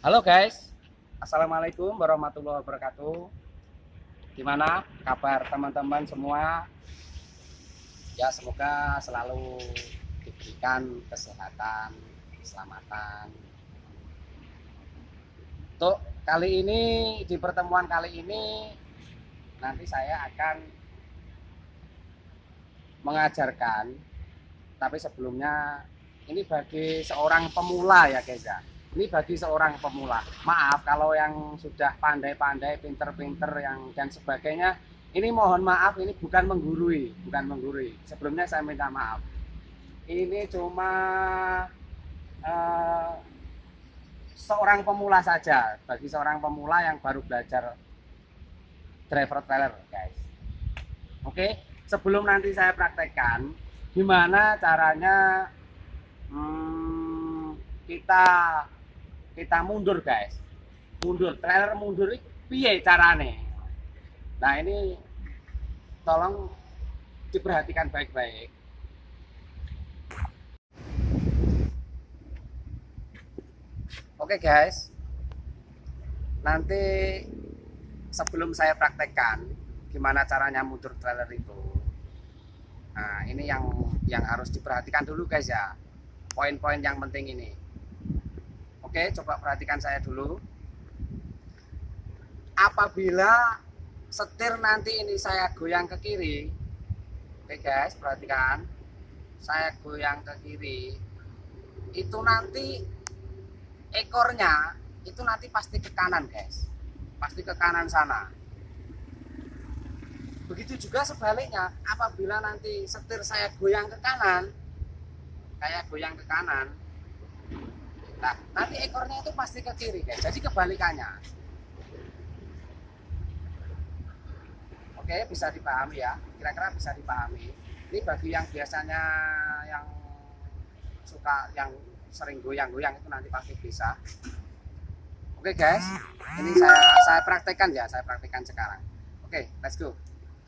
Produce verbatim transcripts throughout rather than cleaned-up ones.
Halo guys, Assalamualaikum warahmatullahi wabarakatuh. Gimana kabar teman-teman semua? Ya semoga selalu diberikan kesehatan, keselamatan. Untuk kali ini, di pertemuan kali ini, nanti saya akan mengajarkan. Tapi sebelumnya, ini bagi seorang pemula ya guys ya. Ini bagi seorang pemula. Maaf kalau yang sudah pandai-pandai, pinter-pinter yang dan sebagainya. Ini mohon maaf, ini bukan menggurui, bukan menggurui. Sebelumnya saya minta maaf. Ini cuma eh, seorang pemula saja, bagi seorang pemula yang baru belajar driver trailer, guys. Oke, sebelum nanti saya praktekkan, gimana caranya hmm, kita kita mundur guys, mundur trailer mundur itu piye carane. Nah ini tolong diperhatikan baik-baik. Oke guys, nanti sebelum saya praktekkan gimana caranya mundur trailer itu, nah ini yang yang harus diperhatikan dulu guys ya, poin-poin yang penting ini. Oke, coba perhatikan saya dulu. Apabila setir nanti ini saya goyang ke kiri, oke guys, perhatikan. Saya goyang ke kiri, itu nanti ekornya itu nanti pasti ke kanan guys. Pasti ke kanan sana. Begitu juga sebaliknya, apabila nanti setir saya goyang ke kanan, kayak goyang ke kanan, nah, nanti ekornya itu pasti ke kiri guys. Jadi kebalikannya. Oke, bisa dipahami ya. Kira-kira bisa dipahami. Ini bagi yang biasanya yang suka yang sering goyang-goyang itu nanti pasti bisa. Oke guys, ini saya saya praktekkan ya, saya praktekkan sekarang. Oke, let's go.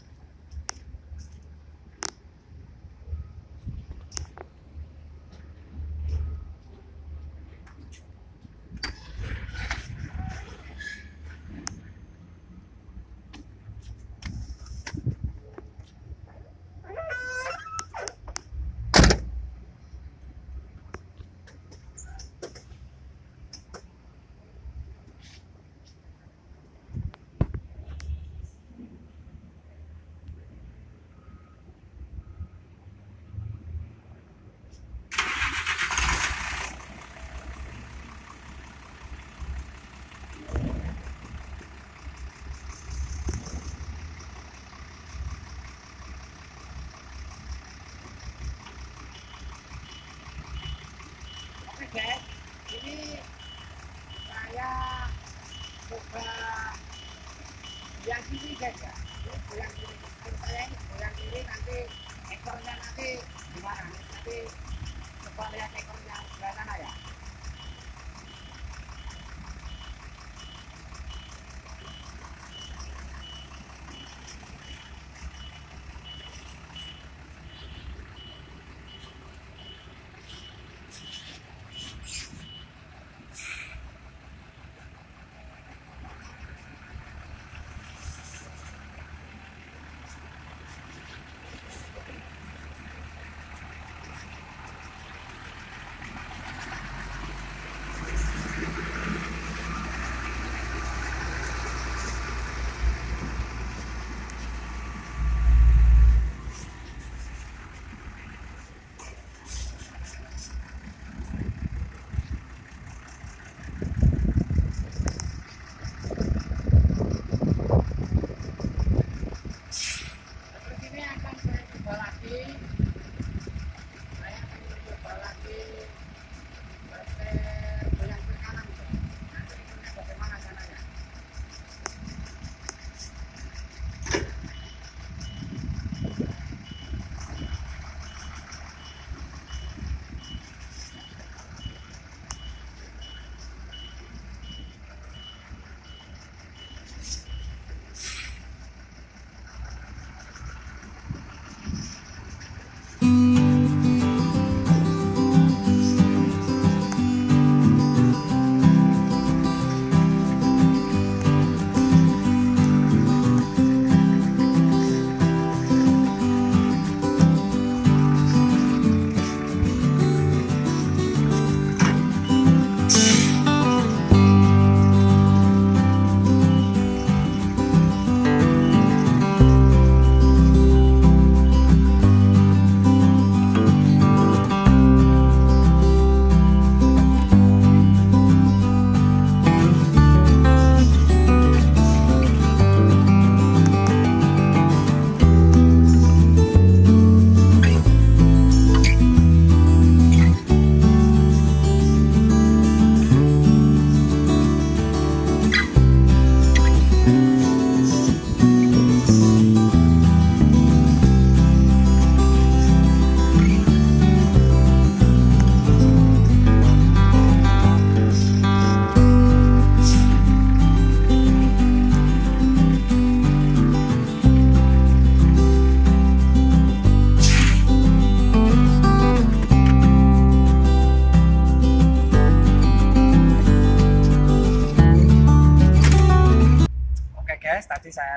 Guys, ini saya coba yang kiri guys ya. Ini yang kiri. Kalau saya ini yang kiri, nanti ekornya nanti gimana? Nanti coba lihat ekornya sebelah sana ya.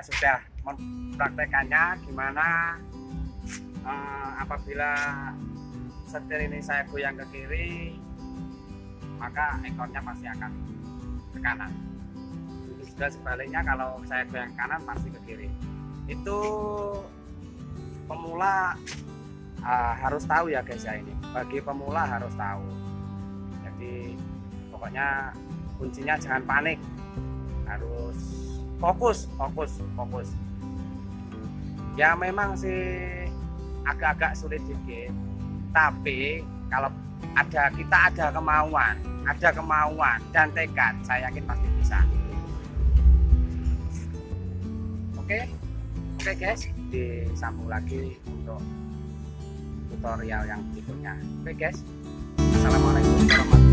sudah mempraktekannya gimana uh, apabila setir ini saya goyang ke kiri, maka ekornya pasti akan ke kanan. Juga sebaliknya, kalau saya goyang kanan pasti ke kiri. Itu pemula uh, harus tahu ya guys ya, ini bagi pemula harus tahu. Jadi pokoknya kuncinya jangan panik, harus fokus fokus fokus ya. Memang sih agak-agak sulit dikit, tapi kalau ada kita ada kemauan ada kemauan dan tekad, saya yakin pasti bisa. Oke oke guys, disambung lagi untuk tutorial yang berikutnya. Oke guys, assalamualaikum warahmatullahi wabarakatuh.